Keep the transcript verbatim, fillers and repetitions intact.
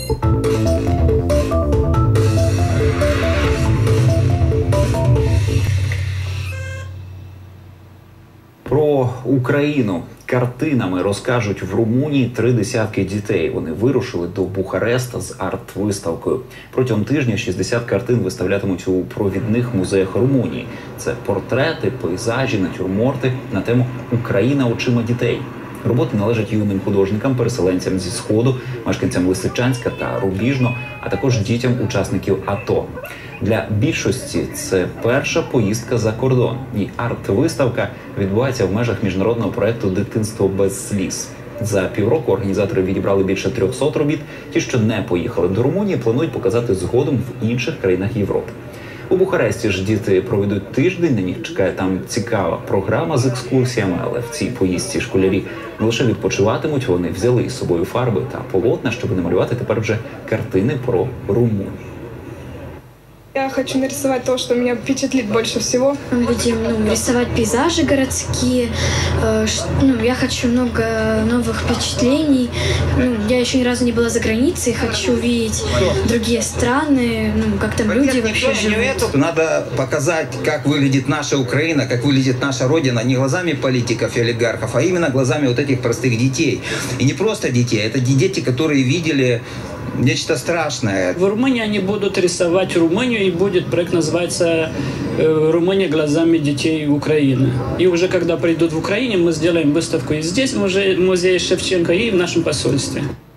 Про Україну картинами розкажуть в Румунії три десятки дітей. Вони вирушили до Бухареста з арт-виставкою. Протягом тижня шістдесят картин виставлятимуть у провідних музеях Румунії. Це портрети, пейзажі, натюрморти на тему «Україна очима дітей». Роботи належать юним художникам, переселенцям зі Сходу, мешканцям Лисичанська та Рубіжного, а також дітям учасників АТО. Для більшості це перша поїздка за кордон. І арт-виставка відбувається в межах міжнародного проєкту «Дитинство без сліз». За півроку організатори відібрали більше трьохсот робіт. Ті, що не поїхали до Румунії, планують показати згодом в інших країнах Європи. У Бухаресті ж діти проведуть тиждень, на них чекає там цікава програма з екскурсіями, але в цій поїздці школярі не лише відпочиватимуть, вони взяли із собою фарби та полотна, щоб намалювати тепер вже картини про Румунію. Я хочу нарисовать то, что меня впечатлит больше всего. Мы будем ну, рисовать пейзажи городские. Э, ну, я хочу много новых впечатлений. Ну, я еще ни разу не была за границей. Хочу увидеть другие страны, ну, как там люди вообще живут. Надо показать, как выглядит наша Украина, как выглядит наша Родина, не глазами политиков и олигархов, а именно глазами вот этих простых детей. И не просто детей, это дети, которые видели нечто страшное. В Румынии они будут рисовать Румынию, и будет проект называться «Румыния глазами детей Украины». И уже когда придут в Украине, мы сделаем выставку и здесь, в музее Шевченко, и в нашем посольстве.